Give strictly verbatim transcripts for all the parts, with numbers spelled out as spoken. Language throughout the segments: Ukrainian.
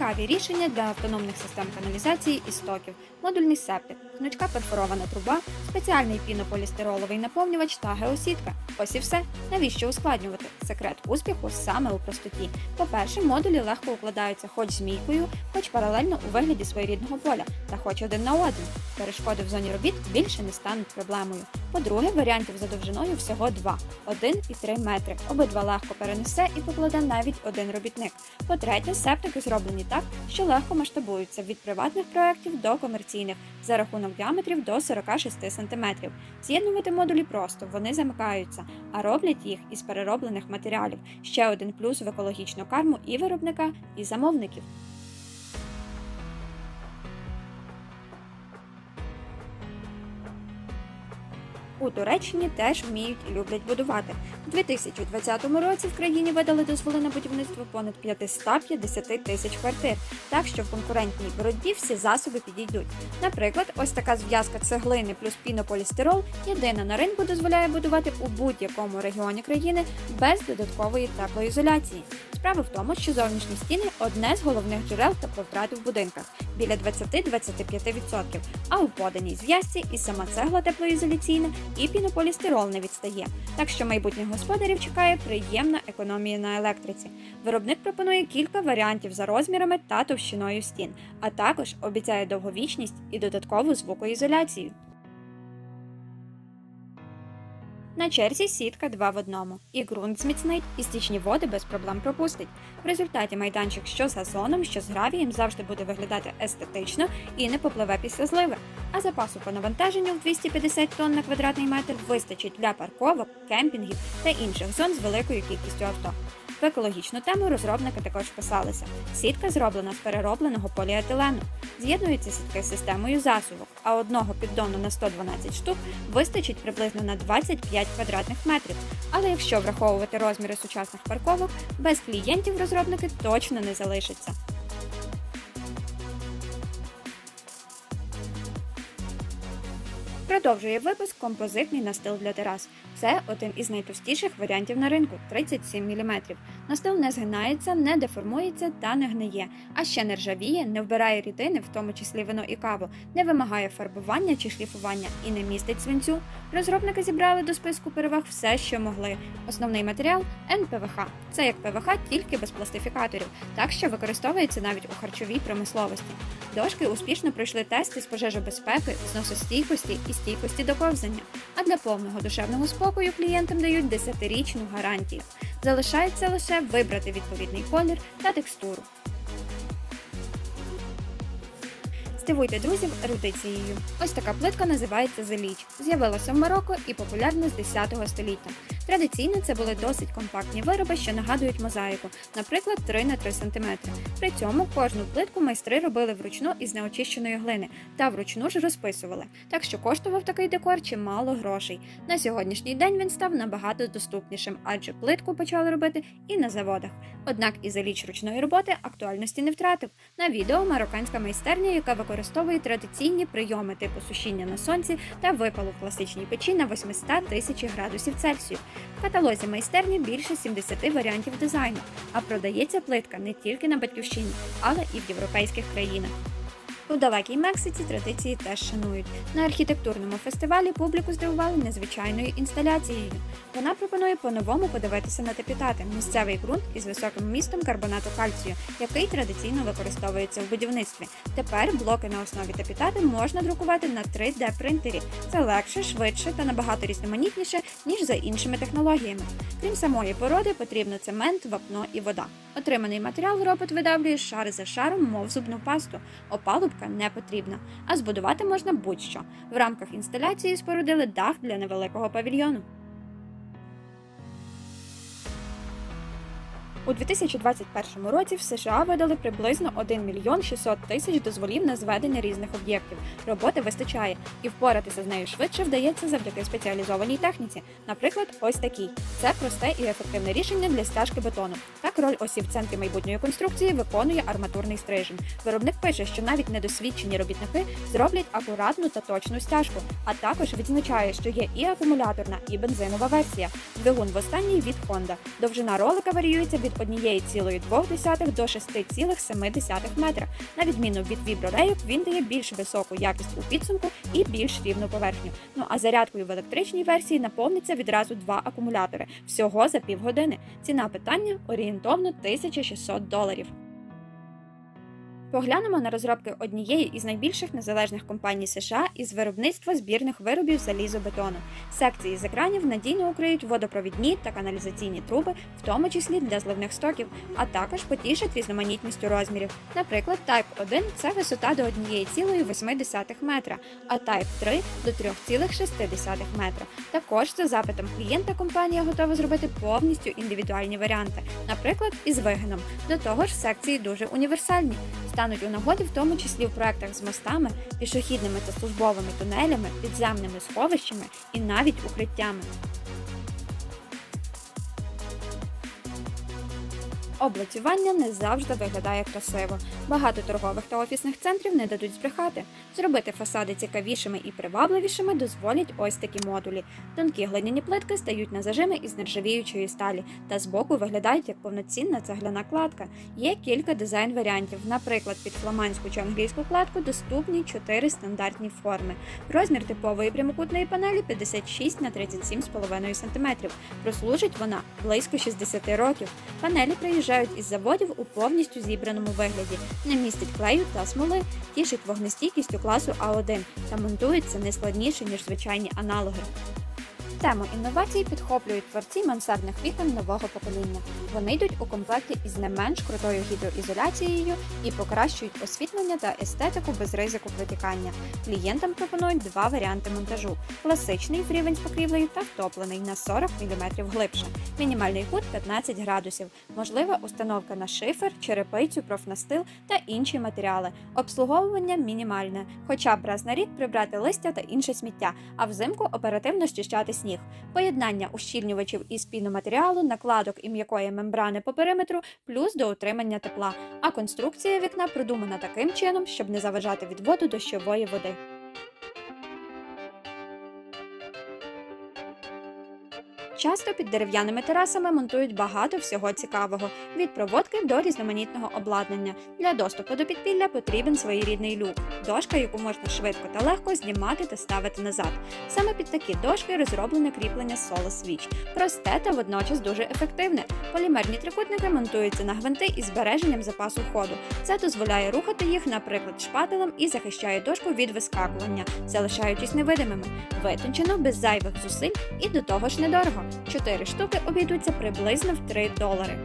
Цікаві рішення для автономних систем каналізації і стоків, модульний септик, гнучка перфорована труба, спеціальний пінополістироловий наповнювач та геосітка. Ось і все. Навіщо ускладнювати? Секрет успіху саме у простоті. По-перше, модулі легко укладаються хоч змійкою, хоч паралельно у вигляді своєрідного поля, та хоч один на один. Перешкоди в зоні робіт більше не стануть проблемою. По-друге, варіантів за довжиною всього два – один і три метри. Обидва легко перенесе і покладе навіть один робітник. По-третє, септики зроблені так, що легко масштабуються від приватних проєктів до комерційних, за рахунок діаметрів до сорока шести сантиметрів. З'єднувати модулі просто, вони замикаються, а роблять їх із перероблених матеріалів. Ще один плюс в екологічну карму і виробника, і замовників. У Туреччині теж вміють і люблять будувати. У дві тисячі двадцятому році в країні видали дозволи на будівництво понад п'ятсот п'ятдесят тисяч квартир, так що в конкурентній боротьбі всі засоби підійдуть. Наприклад, ось така зв'язка цеглини плюс пінополістирол єдина на ринку дозволяє будувати у будь-якому регіоні країни без додаткової теплоізоляції. Справа в тому, що зовнішні стіни – одне з головних джерел тепловтрати в будинках – біля двадцять до двадцяти п'яти відсотків, а у поданій зв'язці і сама цегла теплоізоляційна, і пінополістирол не відстає. Так що майбутніх господарів чекає приємна економія на електриці. Виробник пропонує кілька варіантів за розмірами та товщиною стін, а також обіцяє довговічність і додаткову звукоізоляцію. На черзі сітка два в одному. І ґрунт зміцнить, і стічні води без проблем пропустить. В результаті майданчик що з газоном, що з гравієм завжди буде виглядати естетично і не попливе після зливи. А запасу по навантаженню в двісті п'ятдесят тонн на квадратний метр вистачить для парковок, кемпінгів та інших зон з великою кількістю авто. В екологічну тему розробники також вписалися. Сітка зроблена з переробленого поліетилену. З'єднуються сітки з системою засувок, а одного піддону на сто дванадцять штук вистачить приблизно на двадцять п'ять квадратних метрів. Але якщо враховувати розміри сучасних парковок, без клієнтів розробники точно не залишаться. Продовжує випуск композитний настил для терас. Це один із найтовстіших варіантів на ринку – тридцять сім міліметрів. Настил не згинається, не деформується та не гниє, а ще не ржавіє, не вбирає рідини, в тому числі вино і каву, не вимагає фарбування чи шліфування і не містить свинцю. Розробники зібрали до списку переваг все, що могли. Основний матеріал – ен пе ве ха. Це як пе ве ха, тільки без пластифікаторів, так що використовується навіть у харчовій промисловості. Дошки успішно пройшли тести з пожежобезпеки, зносостійкості і стійкості до ковзання. А для повного душевного спокою клієнтам дають десятирічну гарантію. Залишається лише вибрати відповідний колір та текстуру. Здивуйте друзів ерудицією. Ось така плитка називається зеліч. З'явилася в Марокко і популярна з десятого століття. Традиційно це були досить компактні вироби, що нагадують мозаїку, наприклад, три на три сантиметри. При цьому кожну плитку майстри робили вручну із неочищеної глини та вручну ж розписували, так що коштував такий декор чимало грошей. На сьогоднішній день він став набагато доступнішим, адже плитку почали робити і на заводах. Однак і зеліч ручної роботи актуальності не втратив. На відео марокканська майстерня, яка використовує традиційні прийоми типу сушіння на сонці та випалу в класичній печі на восьмисот тисячах градусів Цельсію. В каталозі майстерні більше сімдесят варіантів дизайну, а продається плитка не тільки на батьківщині, але і в європейських країнах. У далекій Мексиці традиції теж шанують. На архітектурному фестивалі публіку здивували незвичайною інсталяцією. Вона пропонує по-новому подивитися на тапітати – місцевий ґрунт із високим вмістом карбонату кальцію, який традиційно використовується в будівництві. Тепер блоки на основі тапітати можна друкувати на три де принтері. Це легше, швидше та набагато різноманітніше, ніж за іншими технологіями. Крім самої породи, потрібно цемент, вапно і вода. Отриманий матеріал робот видавлює шар за шаром, мов зубну пасту. Опалубка не потрібна, а збудувати можна будь-що. В рамках інсталяції спорудили дах для невеликого павільйону. У дві тисячі двадцять першому році в США видали приблизно один мільйон шістсот тисяч дозволів на зведення різних об'єктів. Роботи вистачає, і впоратися з нею швидше вдається завдяки спеціалізованій техніці. Наприклад, ось такий. Це просте і ефективне рішення для стяжки бетону. Так роль осі в центрі майбутньої конструкції виконує арматурний стрижень. Виробник пише, що навіть недосвідчені робітники зроблять акуратну та точну стяжку, а також відзначає, що є і акумуляторна, і бензинова версія. Двигун в останній від Honda. Довжина ролика варіюється від однієї цілої двох десятих до шести цілих семи десятих метра. На відміну від віброрейок, він дає більш високу якість у підсумку і більш рівну поверхню. Ну а зарядкою в електричній версії наповниться відразу два акумулятори, всього за півгодини. Ціна питання орієнтовно тисяча шістсот доларів. Поглянемо на розробки однієї із найбільших незалежних компаній США із виробництва збірних виробів залізобетону. Секції з екранів надійно укриють водопровідні та каналізаційні труби, в тому числі для зливних стоків, а також потішать різноманітністю розмірів. Наприклад, Type один – це висота до однієї цілої восьми десятих метра, а Type три – до трьох цілих шести десятих метра. Також за запитом клієнта компанія готова зробити повністю індивідуальні варіанти, наприклад, із вигином. До того ж, секції дуже універсальні. Стануть у нагоді в тому числі в проектах з мостами, пішохідними та службовими тунелями, підземними сховищами і навіть укриттями. Облицювання не завжди виглядає красиво. Багато торгових та офісних центрів не дадуть збрехати. Зробити фасади цікавішими і привабливішими дозволять ось такі модулі. Тонкі глиняні плитки стають на зажими із нержавіючої сталі та збоку виглядають як повноцінна цегляна кладка. Є кілька дизайн-варіантів, наприклад, під фламандську чи англійську кладку доступні чотири стандартні форми. Розмір типової прямокутної панелі п'ятдесят шість на тридцять сім цілих п'ять десятих сантиметрів. Прослужить вона близько шістдесят років. Панелі приїжджають із заводів у повністю зібраному вигляді, не містить клею та смоли, тішить вогнестійкістю класу А один та монтується не складніше, ніж звичайні аналоги. Тему інновацій підхоплюють творці мансардних вікон нового покоління. Вони йдуть у комплекті із не менш крутою гідроізоляцією і покращують освітлення та естетику без ризику витікання. Клієнтам пропонують два варіанти монтажу – класичний в рівень з покрівлею та втоплений на сорок міліметрів глибше. Мінімальний кут – п'ятнадцять градусів. Можлива установка на шифер, черепицю, профнастил та інші матеріали. Обслуговування мінімальне, хоча б раз на рік прибрати листя та інше сміття, а взимку оперативно щищати сніг. Поєднання ущільнювачів із піноматеріалу, накладок і м'якої мембрани по периметру, плюс до утримання тепла. А конструкція вікна продумана таким чином, щоб не заважати відводу дощової води. Часто під дерев'яними терасами монтують багато всього цікавого – від проводки до різноманітного обладнання. Для доступу до підпілля потрібен своєрідний люк – дошка, яку можна швидко та легко знімати та ставити назад. Саме під такі дошки розроблене кріплення Solo Switch. Просте та водночас дуже ефективне. Полімерні трикутники монтуються на гвинти із збереженням запасу ходу. Це дозволяє рухати їх, наприклад, шпателем і захищає дошку від вискакування, залишаючись невидимими. Витончено, без зайвих зусиль і до того ж недорого. Чотири штуки обійдуться приблизно в три долари.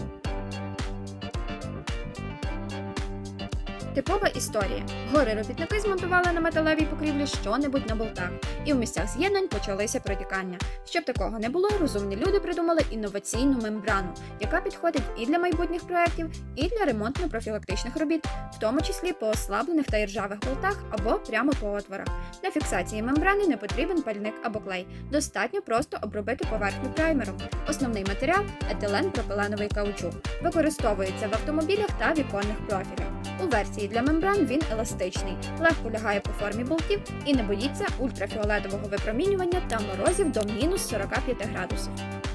Типова історія. Гори-робітники змонтували на металевій покрівлі що-небудь на болтах, і в місцях з'єднань почалися протікання. Щоб такого не було, розумні люди придумали інноваційну мембрану, яка підходить і для майбутніх проєктів, і для ремонтно-профілактичних робіт, в тому числі по ослаблених та іржавих болтах або прямо по отворах. Для фіксації мембрани не потрібен пальник або клей, достатньо просто обробити поверхню праймером. Основний матеріал – етилен-пропиленовий каучук. Використовується в автомобілях та віконних профілях. У версії для мембран він еластичний, легко лягає по формі болтів і не боїться ультрафіолетового випромінювання та морозів до мінус сорока п'яти градусів.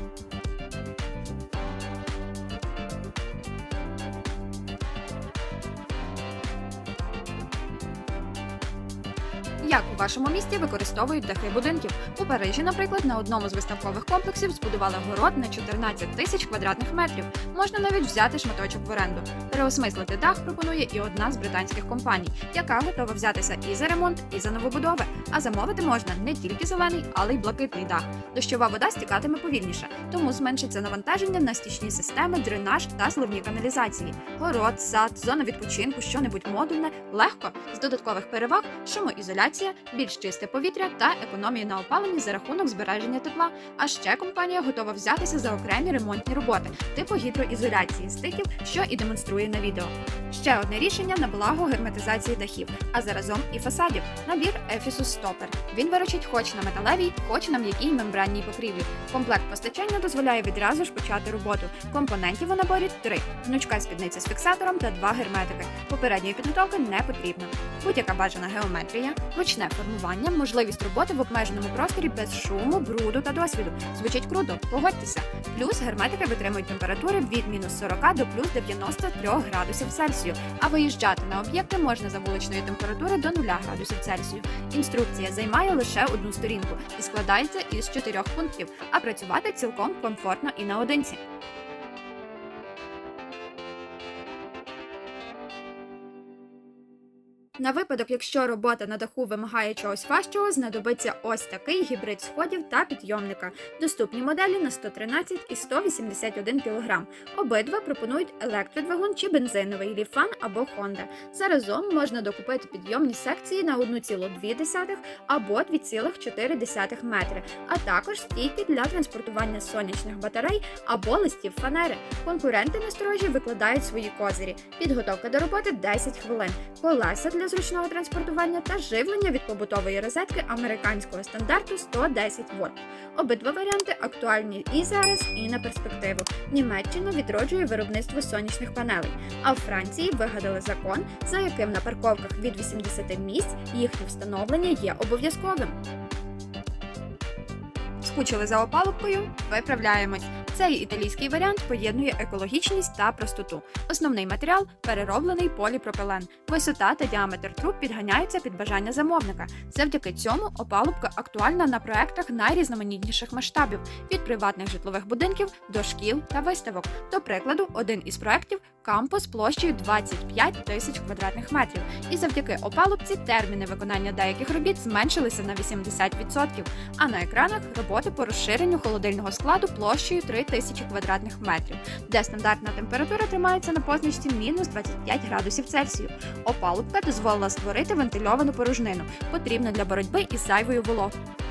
Як у вашому місті використовують дахи будинків? У Парижі, наприклад, на одному з виставкових комплексів збудували город на чотирнадцять тисяч квадратних метрів. Можна навіть взяти шматочок в оренду. Переосмислити дах пропонує і одна з британських компаній, яка готова взятися і за ремонт, і за новобудови. А замовити можна не тільки зелений, але й блакитний дах. Дощова вода стікатиме повільніше, тому зменшиться навантаження на стічні системи, дренаж та зливні каналізації. Город, сад, зона відпочинку, що-небудь модульне, легко. З додаткових переваг – шумоізоляція, більш чисте повітря та економія на опаленні за рахунок збереження тепла. А ще компанія готова взятися за окремі ремонтні роботи, типу гідроізоляції стиків, що і демонструє на відео. Ще одне рішення на благо герметизації дахів, а заразом і фасадів – набір Ephisus Stopper. Він виручить хоч на металевій, хоч на м'якій мембранній покрівлі. Комплект постачання дозволяє відразу ж почати роботу. Компонентів у наборі три – гнучка спідниця з фіксатором та два герметики. Попередньої підготовки не потрібно. Будь-яка бажана геометрія, ручне інформування, можливість роботи в обмеженому просторі без шуму, бруду та досвіду. Звучить круто, погодьтеся. Плюс герметики витримують температури від мінус сорока до плюс дев'яноста трьох градусів Цельсію, а виїжджати на об'єкти можна за вуличної температури до нуля градусів Цельсію. Інструкція займає лише одну сторінку і складається із чотирьох пунктів, а працювати цілком комфортно і наодинці. На випадок, якщо робота на даху вимагає чогось важчого, знадобиться ось такий гібрид сходів та підйомника. Доступні моделі на сто тринадцять і сто вісімдесят один кілограм. Обидва пропонують електродвигун чи бензиновий Ліфан або Honda. Заразом можна докупити підйомні секції на одну цілу дві десятих або дві цілих чотири десятих метри, а також стійки для транспортування сонячних батарей або листів фанери. Конкуренти насторожі викладають свої козирі. Підготовка до роботи десять хвилин. Колеса для зручного транспортування та живлення від побутової розетки американського стандарту сто десять вольт. Обидва варіанти актуальні і зараз, і на перспективу. Німеччина відроджує виробництво сонячних панелей, а в Франції вигадали закон, за яким на парковках від вісімдесяти місць їхнє встановлення є обов'язковим. Скучили за опалубкою? Виправляємось. Цей італійський варіант поєднує екологічність та простоту. Основний матеріал – перероблений поліпропилен. Висота та діаметр труб підганяються під бажання замовника. Завдяки цьому опалубка актуальна на проектах найрізноманітніших масштабів – від приватних житлових будинків до шкіл та виставок. До прикладу, один із проєктів – кампус площею двадцять п'ять тисяч квадратних метрів. І завдяки опалубці терміни виконання деяких робіт зменшилися на вісімдесят відсотків, а на екранах – роботи по розширенню холодильного складу площею три тисячі квадратних метрів, де стандартна температура тримається на позначці мінус двадцять п'ять градусів Цельсію. Опалубка дозволила створити вентильовану порожнину, потрібну для боротьби із зайвою вологою.